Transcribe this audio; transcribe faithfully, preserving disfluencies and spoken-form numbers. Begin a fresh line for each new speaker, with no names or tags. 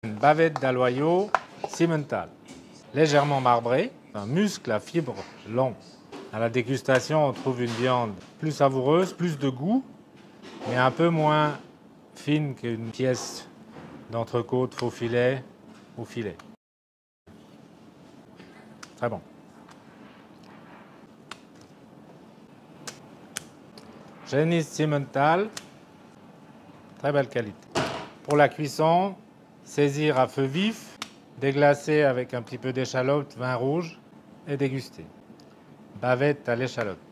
Une bavette d'aloyau Simmental, légèrement marbrée, un muscle à fibres longs. À la dégustation, on trouve une viande plus savoureuse, plus de goût, mais un peu moins fine qu'une pièce d'entrecôte faux filet ou filet. Très bon. Génisse Simmental, très belle qualité. Pour la cuisson, saisir à feu vif, déglacer avec un petit peu d'échalote, vin rouge et déguster. Bavette à l'échalote.